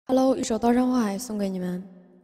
Hello，一首《刀山火海》送给你们。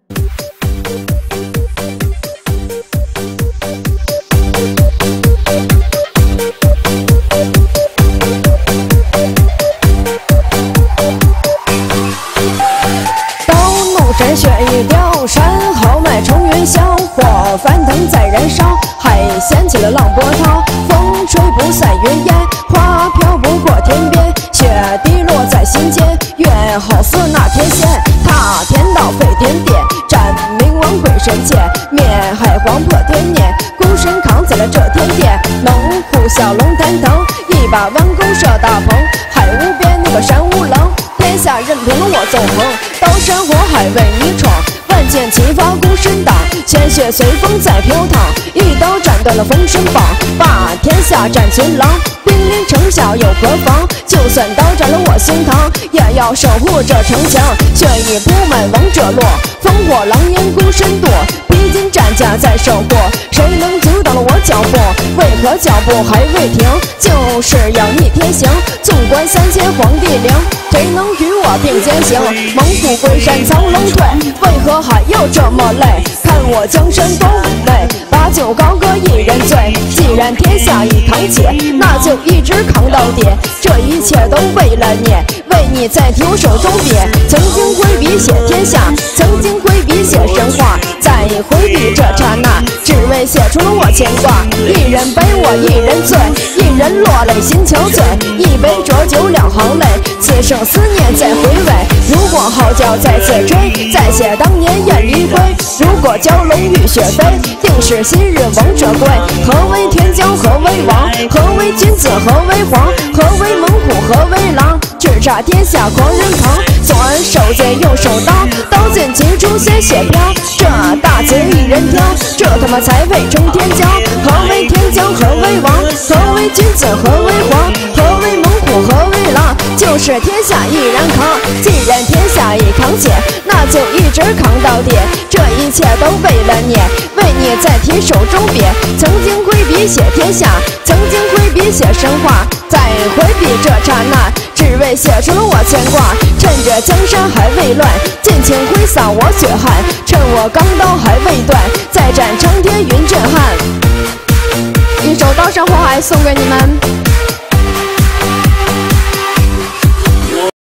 刀怒斩雪已凋，山豪迈冲云霄，火翻腾在燃烧，海掀起了浪波涛，风吹不散云烟，花飘不过天边，雪滴落在心间，月好似那天仙，踏天道飞天địa，斩冥王归神界，灭海皇破天孽，孤身扛起了这天地，猛虎小龙腾腾，一把弯弓射大鹏，海无边那个山无棱，天下任凭我纵横，刀山火海为你闯，万箭齐发孤身挡，鲜血随风在飘淌，一刀斩断了封神榜，把天下战群狼，兵临城下又何妨？就算刀斩了我心膛，也要守护这城墙，血已铺满王者落，烽火狼烟孤身躲，披荆斩棘在手过，谁能阻挡了我脚步？为何脚步还未停？就是要逆天行，纵观三千皇帝陵，谁能与我并肩行？猛虎归山藏龙退，为何还要这么累？看我江山多妩媚，把酒高歌一人醉。既然天下已扛起，那就一直扛到底。这一切都为了你，为你在提我手中笔。曾经挥笔写天下，曾经挥笔写神话，在挥笔这刹那，只为写出了我牵挂。一人悲我一人醉，一人落泪心憔悴。一杯浊酒两行泪，此生思念再回味。如果号角再次吹，再写当年燕离归。如果蛟龙浴血飞，定是昔日王者归。何为天将何为王？何为君子何为皇？何为猛虎何为狼？叱咤天下狂人扛，左手剑右手刀，刀剑齐出鲜血飘。这大旗一人挑，这他妈才配称天骄。何为天将何为王？何为君子何为皇？何为猛虎何为狼？就是天下一人扛。既然天下已扛起，那就一直扛到底。这一切都为了你，为你在提手中笔。曾经挥笔写天下，曾经挥笔写神话，在挥笔这刹那，只为写出了我牵挂。趁着江山还未乱，尽情挥洒我血汗。趁我钢刀还未断，再战苍天云震撼。一首《刀山火海》送给你们。